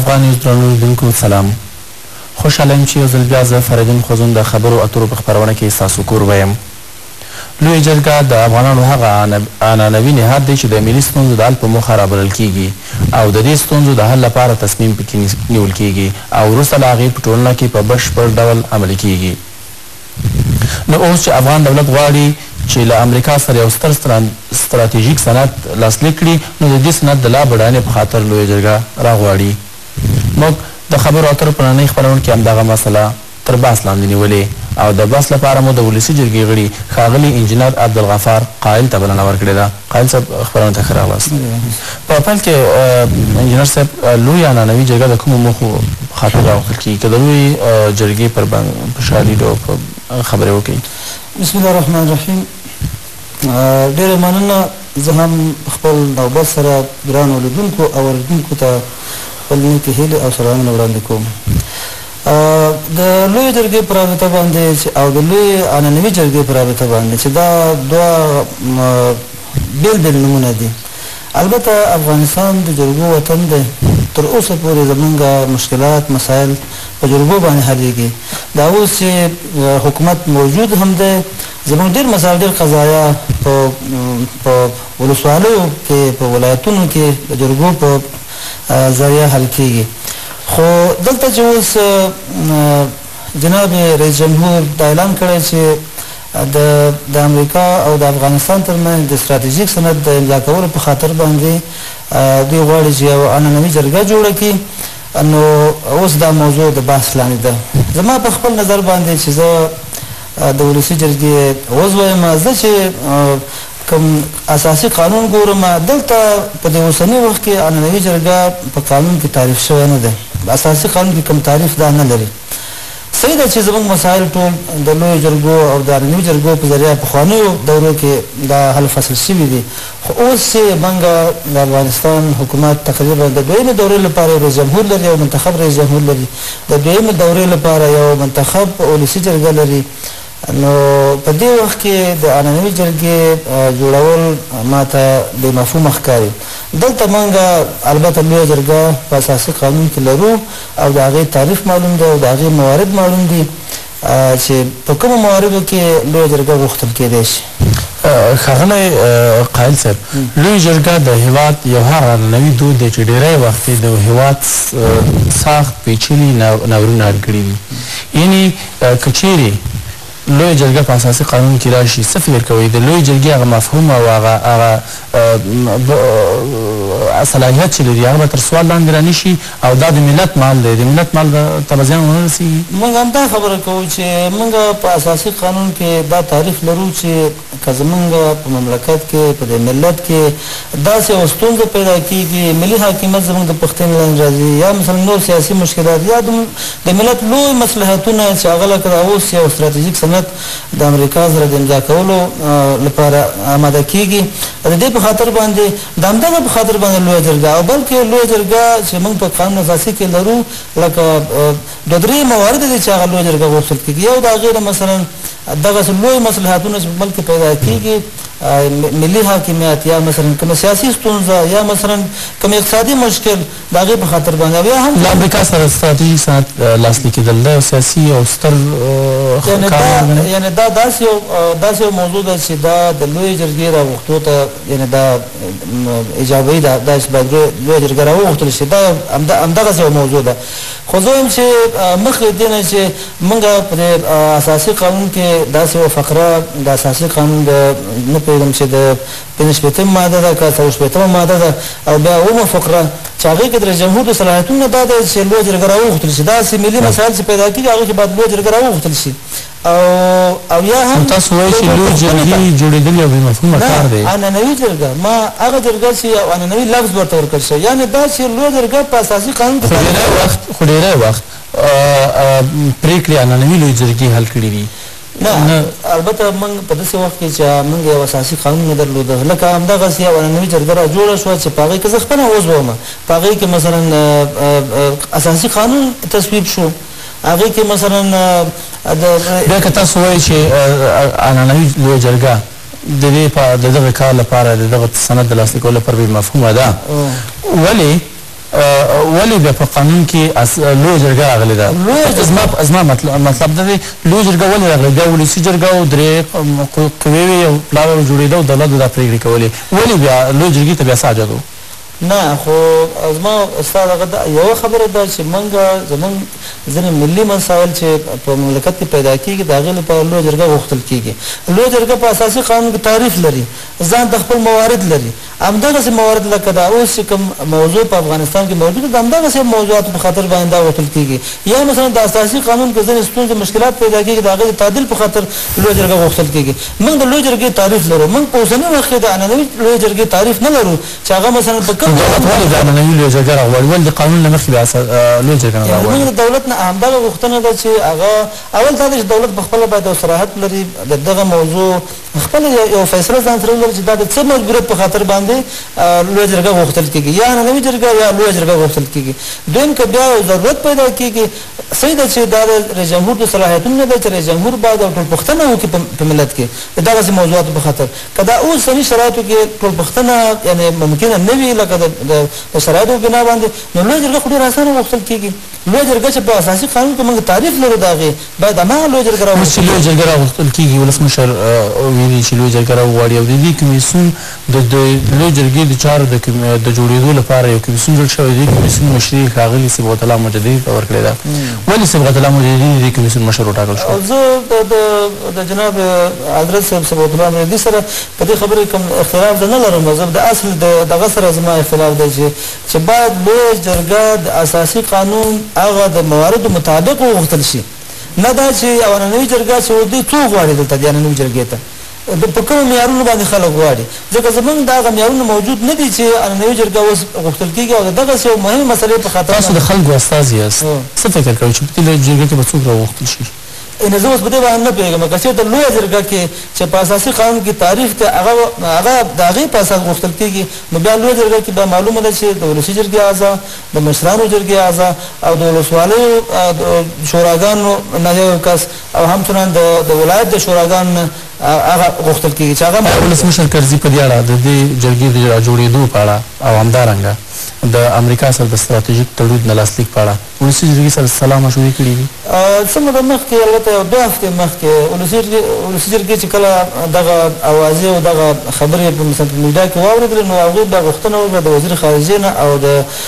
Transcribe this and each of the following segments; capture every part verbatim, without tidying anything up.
افغان نیوز درنو لیدونکو سلام. خوشحاله یم چې یو ځل بیا زه فریدون خوځون د خبرو اترو په خپرونه کې ستاسو کور ویم. لویه جرګه د افغانانو هغه عنعنوي نهاد دی چې د ملي ستونزو د حل په موخه رابلل کیږي او د دې ستونزو د حل لپاره تصمیم پکې نیول کیږي او وروسته له هغې په ټولنه کې په بشپړ ډول عملي کیږي. نو اوس چې افغان دولت غواړي چې له امریکا سره یو ستر ستراتیژیک سند لاسلیک کړي، نو د دې سند د لا بډاینې په خاطر لویه جرګه راغواړي. موږ د خبرو اترو په نننۍ خپرونه کې همدغه مسله تر بحث لاندې نیولې او د بحث لپاره مو د ولسي جرګې غړي ښاغلي انجینر عبدالغفار قایل ته بلنه ورکړې ده. قایل صاحب خپرونه ته ښه راغلاست. په پیل کې انجینر صاحب لویه عنعنوي جرګه د کومو موخو په خاطر راوښودل کېږي؟ که د لویې جرګې پر په شالید او په خبرې وکړئ. بسم الله الرحمن الرحیم. ډېره مننه. زه هم خپل نوبت سره ګرانو لیدونکو او اورېدونکو ته خپل نیکې هیلې او سلامونه وړاندې کوم. د لویې جرګې په رابطه باندې او د لویې عنعنوي جرګې په رابطه باندې چې دا دوه بېل بېل نومونه دي. البته افغانستان د جرګو وطن دی. تر اوسه پورې زمونږ مشکلات مسایل په جرګو باندې حلېږي. دا اوس چې حکومت موجود هم دی، زمونږ ډېر مسایل ډېر قضایا په ولسوالیو کې په ولایتونو کې د جرګو په ذریعه حل کېږي. خو دلته چې اوس جناب رئیس جمهور دا اعلان کړی چې د امریکا او د افغانستان ترمنځ د ستراتیژیک سند د امضا کولو په خاطر باندې دوی غواړي چې یو عنعنوي جرګه جوړه کړي، نو اوس دا موضوع د بحث لاندې ده. زما په خپل نظر باندې چې زه د ولسي جرګې عضو یم، زه چې کوم اساسي قانون ګورم، دلته په دې اوسني وخت کې عنعنوي جرګه په قانون کې تعریف شوی نه ده. اساسي قانون کې کوم تعریف دا نه لري. صحیح ده چې زموږ مسایل ټول د لویو جرګو او د عنعنوي جرګو په ذریعه پخوانیو دورو کې دا حل فصل شوي دي. خو اوس چې موږ د افغانستان حکومت تقریبا د دویمې دورې لپاره یو رئیس جمهور لري، یو منتخب رئیس جمهور لري، د دویمې دورې لپاره یو منتخب ولسي جرګه لري، نو په دې وخت کې د عنعنوي جرګې جوړول ما ته بې مفهومه ښکاري. دلته موږ البته لویه جرګه په اساسي قانون کې لرو او د هغې تعریف معلوم دی او د هغې موارد معلوم دي چې په کومو مواردو کې لویه جرګه غوښتل کېدی شي. ښاغلی قایل صاحب، لویه جرګه د هېواد یو هغه عنعنوي دود دی چې ډېری وخت د هېواد سخت پیچلي ناورونه حل کړي دي. یعنې که چیرې لویه جرګه په اساسي قانون کې راشي، څه فکر کوئ د لویې جرګې هغه مفهوم او هغه صلاحیت چې لري هغه به تر سوال لاندې رانشي او دا د ملت مال دی، د ملت مال ته به زیان ونه رسېږي؟ موږ همدا خبره کوو چې موږ په اساسي قانون کې دا تعریف لرو چې که زموږ په مملکت کې په دې ملت کې داسې یوه ستونزه پیدا کېږي، ملي حاکمیت زموږ د پوښتنې لاندې راځي، یا مثلا نور سیاسي مشکلات یا د ملت لوی مصلحتونه چې هغه لکه اوس یو ستراتیژیک سند د امریکا سره د امضا کولو لپاره آماده کېږي، د دې په خاطر باندې د همدغه په خاطر باندې لویه جرګه او بلکې لویه جرګه چې موږ په قانون اساسي کې لرو لکه دوه درې موارد دي چې هغه لویه جرګه غوښتل کېږي. یو د هغې مثلا دغسې لوی مصلحتونه چې په ملک کې پیدا کېږي، ملي حاکمیت یا مثلا کومه سیاسي ستونزه یا مثلا کوم اقتصادي مشکل د هغې په خاطر باندې او یا هم له امریکا سره ستراتیژیک سند لاسلیک کېدل دا یو سیاسي او ستر یعنې دا داسې یو داسې یو موضوع ده چې دا د لویې جرګې راوغوښتو ته یعنې دا ایجابوي ده، دا چې باید لویه جرګه راوغوښتل شي، دا همدغسې یو موضوع ده. خو زه وایم چې مخکې دې نه چې موږ په دې اساسي قانون کې داسې یوه فقره د اساسي قانون د نه پوهېږم چې د پنځه شپېتمه ماده ده که څلور شپېتمه ماده ده او بیا اوومه فقره چې هغې کې د رئیس جمهور د صلاحیتونو دا دی چې لویه جرګه راوغوښتل شي، داسې ملي مسایل چې پیدا کېږي هغې کې باید لویه جرګه راوغوښتل شي. او او یا هم تاسو وایئ چې لویې جرګې جوړېدل یو بې مفهومه کار دی. نه، عنعنوي جرګه، ما هغه جرګه چې یو عنعنوي لفظ ورته ورکړل شوی، یعنې دا چې لویه جرګه په اساسي قانون کې خو ډېری وخت پرېکړې عنعنوي لویې جرګې حل کړي دي. نه، البته موږ په داسې وخت کې چې موږ یو اساسي قانون نه درلوده، لکه همدغسې یو عنعنوي جرګه را جوړه شوه چې په هغې کې زه خپله عضو وم، په هغې کې مثلا اساسي قانون تصویب شو، هغې کې مثلا بیا که تاسو وایئ چې عنعنوي لویه جرګه د دې په د دغه کار لپاره د دغه سند د لاسلیک کولو لپاره بې مفهومه ده، ولې ولې بیا په قانون کې لویه جرګه راغلې ده؟ زما مطلب دا دی لویه جرګه ولې راغلې؟ بیا ولسي جرګه او درې قوې وې یو پلاوی جوړېده او دولت دا پرېکړې کولې، ولې بیا لویه جرګې ته بیا څه حاجت و؟ نه خو زما ستا دغه یوه خبره ده چې موږ زموږ ځینې ملي مسایل چې په مملکت کې پیدا کېږي د هغې لپاره لویه جرګه غوښتل کېږي. لویه جرګه په اساسي قانون کې تعریف لري، ځان د خپل موارد لري، همدغسې موارد لکه دا اوس چې کوم موضوع په افغانستان کې موجوده ده همدغسې موضوعاتو په خاطر باندې دا غوښتل کېږي. یا مثلا د اساسي قانون کې ځینې ستونزې مشکلات پیدا کېږي د هغې د تعدیل په خاطر لویه جرګه غوښتل کېږي. موږ د لویې جرګې تعریف لرو، موږ په اوسني وخت کې د عنعنوي لویې جرګې تعریف نه لرو چې هغه مثلا په کوم ولې د عنعنوي لویه جرګه راغواړي؟ ولې د قانون نه مخکې بیا لویه جرګه نه راغواړي؟ موږ د دولت نه همدغه غوښتنه ده چې هغه اول دا ده چې دولت په خپله باید یو صراحت لري د دغه موضوع خپله یو فیصله ځان سره ولري چې دا د څه مجبوریت په خاطر باندې لویه جرګه غوښتل کېږي، یا عنعنوي جرګه یا لویه جرګه غوښتل کېږي. دویم که بیا یو ضرورت پیدا کېږي صحیح ده چې دا د رئیس جمهور د صلاحیتونو نه ده چې رئیس جمهور باید یو ټولپوښتنه وکړي په ملت کې د دغسې موضوعاتو په خاطر. که دا اوسني شرایطو کې ټولپوښتنه یعنې ممکنه نه وي لکه د شرایطو په بنا باندې، نو لویه جرګه خو ډېره اسانه غوښتل کېږي. لویه جرګه چې په اساسي قانون کې موږ تعریف لرو د هغې باید هماغه لویه جرګه راوغوښتل کېږي. لویه جرګه راغوښتل کېږي، ولسمشر ویلي چې لویه جرګه راوغواړي او د دې کمیسیون د لویې جرګې د چارو د جوړېدو لپاره یو کمیسیون جوړ شوی دی. کمیسیون مشري ښاغلي صبغت الله مجددي ته ورکړې ده. ولې صبغت الله مجددي د دې کمیسیون مشر وټاکل شو؟ زه د جناب حضرت صاحب صبغت الله مجددي سره په دې خبرې کوم اختلاف زه نه لرم. زه د اصل دغه سره زما اختلاف دی چې باید لویه جرګه د اساسي قانون هغه د مواردو مطابق وغوښتل شي، نه دا چې یو عنعنوي جرګه چې دوی څوک غواړي دلته دې عنعنوي جرګې ته په کومو معیارونو باندې خلک غواړي، ځکه زموږ د هغه معیارونه موجود نه دي چې عنعنوي جرګه اوس غوښتل کېږي او د دغسې یو مهمې مسلې په خاطر تاسو د خلکو استازي یاست، څه فکر کوئ چې په دې لویه جرګه کې به څوک راوغوښتل شي؟ یعنې زه اوس په دې باندې نه پوهېږم که چېرته لویه جرګه کې چې په اساسي قانون کې تعریف دی هغه هغه د هغې په اساس غوښتل کېږي، نو بیا لویه جرګه کې بیا معلومه ده چې د ولسي جرګې اعضا، د مشرانو جرګې اعضا او د ولسوالیو شوراګانو نه یو کس او همچنان د ولایت د شوراګانو نه هغه غوښتل کېږي چې هغه ولسمشر کرزي په دې اړه د دې جرګې د راجوړېدو په اړه او همدارنګه د امریکا سره د ستراتیژیک تړون د لاسلیک په اړه ولسي جرګې سره سلا مشورې کړي دي؟ څه موده مخکې البته یو دوه هفتې مخکې ولسي جرګې چې کله دغه اوازې او دغه خبرې په مثلا په میډیا کې واورېدلې نو هغوی بیا غوښتنه وکړه د وزیر خارجې نه او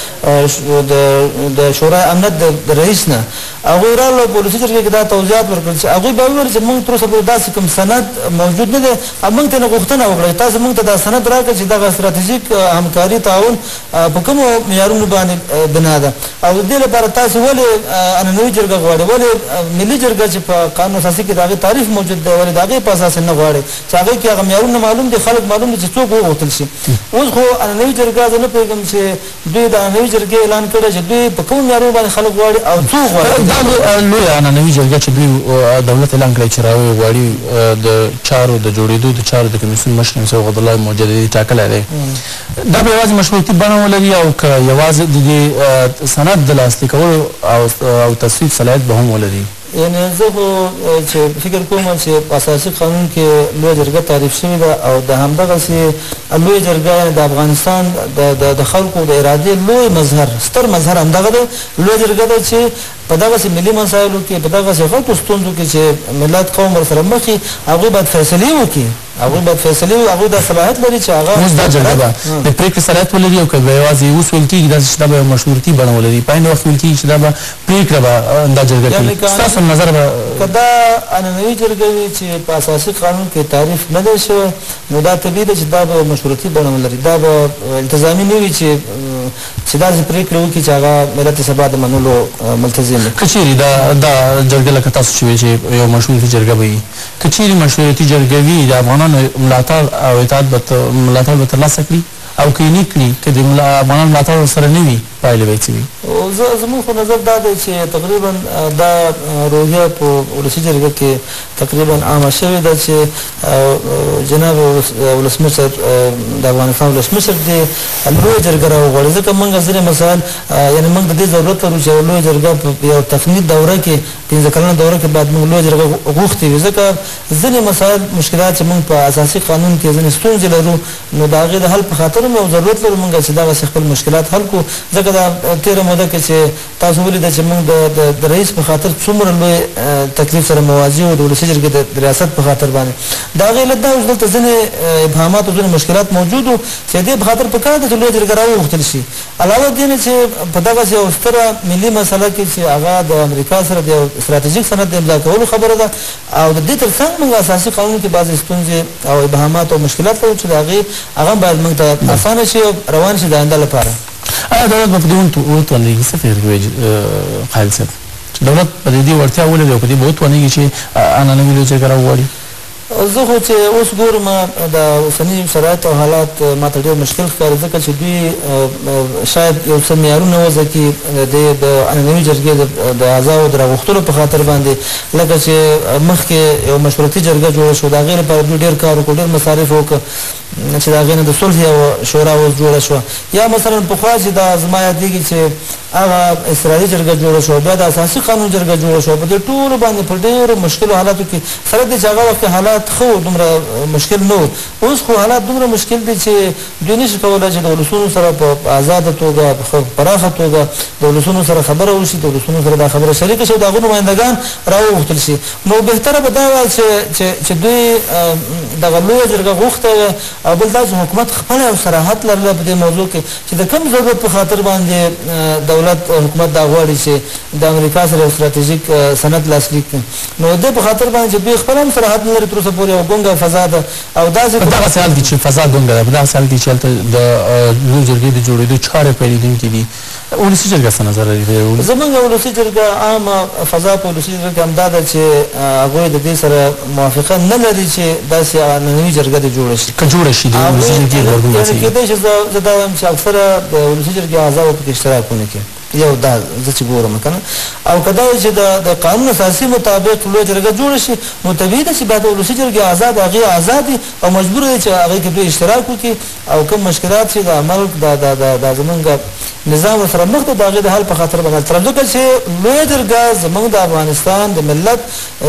د شورای امنیت د رئیس نه، هغوی راغله په ولسي جرګې کې دا توضیحات ورکړل چې هغوی به وویل چې موږ تر اوسه پورې داسې کوم سند موجود نه دی، موږ ته نه غوښتنه وکړه چې تاسو موږ ته دا سند راکړئ چې دغه ستراتیژیک همکاري تعاون په کومو معیارونو باندې بنا ده او د دې لپاره تاسو ولې عنعنوي جرګه غواړئ، ولې ملي جرګه چې په قانون اساسي کې د هغې تعریف موجود دی ولې د هغې په اساس نه غواړئ چې هغې کې هغه معیارونه معلوم دي، خلک معلوم دي چې څوک وغوښتل شي. اوس خو عنعنوي جرګه زه نه پوهېږم چې دوی د عنعنوي جرګې اعلان کړی چې دوی په کومو معیارونو باندې خلک غواړي او څوک غواړي. دا لویه عنعنوي جرګه چې دوی دولت اعلان کړی چې راوی غواړي د چارو د جوړېدو د چارو د کمیسیون مشر صبغت الله مجددي ټاکلی دی، دا به یوازې مشروطي بڼه ولري او که یوازې د دې سند د لاسلیک کولو او تصویب صلاحیت به هم ولري؟ یعنې زه خو چې فکر کوم چې په اساسي قانون کې لویه جرګه تعریف شوې ده او د همدغسې لویه جرګه یعنې د افغانستان د خلکو د ارادې لوی مظهر ستر مظهر همدغه دی لویه جرګه ده چې په دغسې ملي مسایلو کې په دغسې غټو ستونزو کې چې ملت قوم ورسره مخ وي هغوی باید فیصلې وکړي، هغوی باید فیصلې وکړي، هغوی دا صلاحیت لري چې هغه اوس دا جرګه به د پرېکړې صلاحیت ولري او که به یوازې اوس ویل کېږي داسې چې دا به یو مشورتي بڼه ولري، په عین وخت ویل کېږي چې دا به پرېکړه به دا جرګه کوي. ستاسو نظر به که دا عنعنوي جرګه وي چې په اساسي قانون کې تعریف نه دی شوی نو دا طبیعي ده چې دا به مشورتي بڼه ولري، دا به التزامي نه وي چې چې داسې پرېکړې وکړي چې هغه ملت یې سبا د منلو ملتزم وي. که چېرې دا دا جرګه لکه تاسو چې وایي چې یو مشورتي جرګه به وي، که چېرې مشورتي جرګه وي د افغانانو ملاتړ او اطاعت به ملاتړ به ترلاسه کړي او که یې نه کړي که د افغانانو ملاتړ ورسره نه وي پایلې به یې څه وي؟ زموږ خو نظر دا دی چې تقریبا دا روحیه په ولسي جرګه کې تقریبا عامه شوې ده چې جناب ولسمشر د افغانستان ولسمشر دی لویه جرګه راوغواړي، ځکه موږ ځینې مسایل یعنې موږ د دې ضرورت لرو چې لویه جرګه په یو تفنید دوره کې پنځه کلنه دوره کې باید موږ لویه جرګه غوښتې وي، ځکه ځینې مسایل مشکلات چې موږ په اساسي قانون کې ځینې ستونزې لرو نو د هغې د حل په خاطر هم یو ضرورت لرو موږ چې دغسې خپل مشکلات حل کړو، ځکه لکه دا تېره موده کې چې تاسو ولیده چې موږ د رئیس په خاطر څومره لوی تکلیف سره مواجه وو د ولسي جرګې د ریاست په خاطر باندې د هغې علت دا اوس دلته ځینې ابهامات او ځینې مشکلات موجود وو چې دې په خاطر پکار ده چې لویه جرګه راوغوښتل شي علاوه دې نه چې په دغسې یو ستره ملي مسله کې چې هغه د امریکا سره د یو ستراتیژیک سند د امضا کولو خبره ده او د دې تر څنګ موږ اساسي قانون کې بعضې ستونزې او ابهامات او مشکلات لرو چې د هغې هغه باید موږ ته اسانه شي او روان شي د آینده لپاره آیا دولت به په دې وتوانېږي څه فکر کوي قایل صاحب چې دولت په دې وړتیا ولري او په دې به وتوانېږي چې عنعنوي لویه جرګه راوغواړي زه خو چې اوس ګورم د اوسني شرایط او حالات ما ته ډېر مشکل ښکاري ځکه چې دوی شاید یو څه معیارونه وضع کړي د عنعنوي جرګې د اعضاو د راغوښتلو په خاطر باندې لکه چې مخکې یو مشورتي جرګه جوړه شوه د هغې لپاره دوی ډېر کار وکړو ډېر مصارف وکړه چې د هغې نه د صلح یوه شورا اوس جوړه شوه یا مثلا پخوا چې دا زما یادېږي چې هغه اضطراري جرګه جوړه شوه بیا د اساسي قانون جرګه جوړه شوه په دې ټولو باندې په ډېرو مشکلو حالاتو کې سره دې چې هغه وخت حالات ښه وو دومره مشکل نه وو اوس خو حالات دومره مشکل دي چې دوی نشي کولی چې د ولسونو سره په ازاده توګه په پراخه توګه د ولسونو سره خبره وشي د ولسونو سره دا خبره شریکه شي او د هغو نمایندګان راوغوښتل شي نو بهتره به دا وه چې دوی دغه لویه جرګه غوښته وه او بل دا چې حکومت خپله یو صراحت لرله په دې موضوع کې چې د کوم ضرورت په خاطر باندې دولت حکومت دا غواړي چې د امریکا سره یو ستراتیژیک سند لاسلیک کړي نو د دې په خاطر باندې چې دوی خپله هم صراحت نه لري تر اوسه پورې یو ګونګه فضا ده او داسې په دغسې حال کې چې فضا ګونګه ده په دغسې حال کې چې هلته د لویې جرګې د جوړېدو چارې پیلېدونکي دي ولسي جرګه څه نظر لري زموږ ولسي جرګه عامه فضا په ولسي جرګه کې همدا ده چې هغوی د دې سره موافقه نه لري چې داسې عنعنوي جرګه دې جوړه شي که جوړه شي د ولسي جرګې غبرګون یعنې کېدای شي زه دا وایم چې اکثره د ولسي جرګې اعضاو پکې اشتراک ونه کړي یو دا زه چې ګورم که نه او که دا وي چې د قانون اساسي مطابق لویه جرګه جوړه شي نو طبیعي ده چې باید د ولسي جرګې اعضا د هغې اعضا دي او مجبور دی چې هغې کې دوی اشتراک وکړي او کوم مشکلات چې د عمل دا زمونږ نظام ورسره مخ دی د هغې د حل په خاطر باندې تر ځکه چې لویه جرګه زموږ د افغانستان د ملت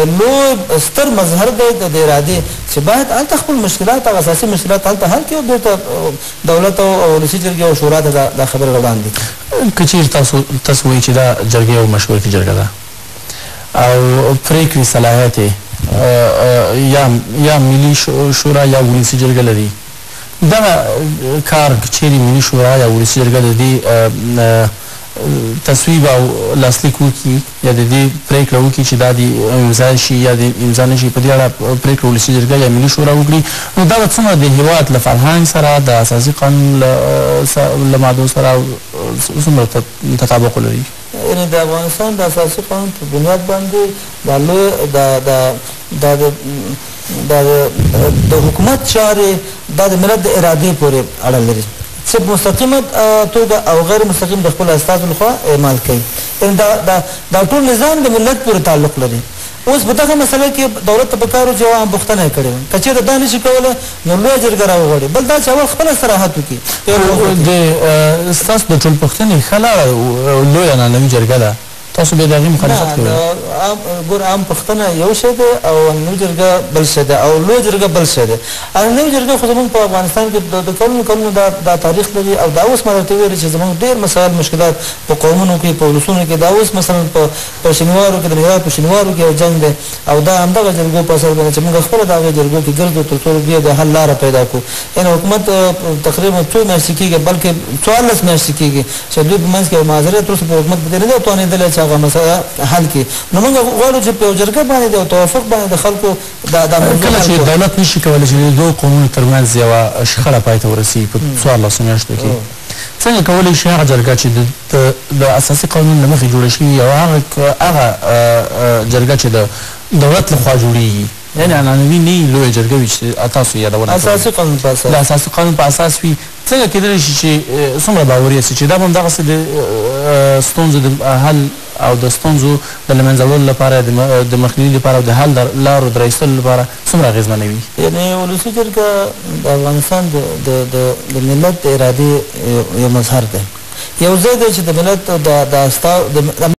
لوی ستر مظهر دی د ارادې چې باید هلته خپل مشکلات هغه اساسي مشکلات هلته حل کړي او بېرته دولت او ولسي جرګې او شورا ته دا خبرې وړاندې کړي که چېرې تاسو تاسو وایي چې دا جرګې یو مشورتي جرګه ده او پرېکړې صلاحیت یا یا ملي شورا یا ولسي جرګه لري دغه کار که چېرې ملي شورا یا ولسي جرګه د دې تصویب او لاسلیک وکړي یا د دې پرېکړه وکړي چې دا د امضا شي یا د امضا نه شي په دې اړه پرېکړه ولسي جرګه یا ملي شورا وکړي نو دا به څومره د هېواد له فرهنګ سره د اساسي قانون له مادو سره څومره تطابق ولري یعنې د افغانستان د اساسي قانون په بنیاد باندې دا لوی دا د د حکومت چارې دا د ملت د ارادې پورې اړه لري چې په مستقیمه توګه او غیر مستقیم د خپلو استازو لخوا اعمال کوي یعنې دا ټول نظام د ملت پورې تعلق لري اوس په دغه مسله کې دولت ته پکار و چې یوه بوختنه یې کړې وه که چېرته دا نشي کولی نو لویه جرګه راوغواړي بل دا چې اول خپله صراحت وکړي د ستاسو د ټولپوښتنې ښه لاره لویه عنعنوي جرګه ده تاسو به د هغې مخالفت کوئ ګوره عام پوښتنه یو شی دی او عنعنوي جرګه بل شی دی او لویه جرګه بل شی دی عنعنوي جرګه خو زموږ په افغانستان کې د کلونو کلونو دا تاریخ لري او دا اوس ما درته ویلي چې زموږ ډېر مسایل مشکلات په قومونو کې په ولسونو کې دا اوس مثلا په شینوارو کې د هرات په شینوارو کې یو جنګ دی او دا همدغه جرګو په اثر باندې چې موږ خپله د هغې جرګو کې ګرځو تر څو بیا د حل لاره پیدا کړو یعنې حکومت تقریبا څو میاشتې کېږي بلکې څوارلس میاشتې کېږي چې دوی په منځ کې یو معذرت تر اوسه په حکومت په دې نه دی توانېدلی چې هغه مسله حل کړي نو موږ غواړو چې په یو جرګه باندې د یو توافق باندې د خلکو کله چې دولت نشي کولی چې د دوو قومونو ترمنځ یوه شخړه پای ته ورسي په څوارلسو میاشتو کې څنګه کولی شي هغه جرګه چې د اساسي قانون له مخې جوړه شوي او هغه جرګه چې د دولت لخوا جوړېږي یعنې عنعنوي نه وي لویه جرګه وي چې تاسو یادونه اساسي قانون په اساس د اساسي قانون په اساس وي څنګه کېدلی شي چې څومره باوري سي چې دا به هم دغسې د ستونزو د حل او د ستونزو د له منځه وړلو لپاره د مخنیوي لپاره او د حل لارو د رایستلو لپاره څومره اغېزمنه وي یعنې ولسي جرګه د افغانستان د ملت د ارادې یو مظهر دی یو ځای دی چې د ملت د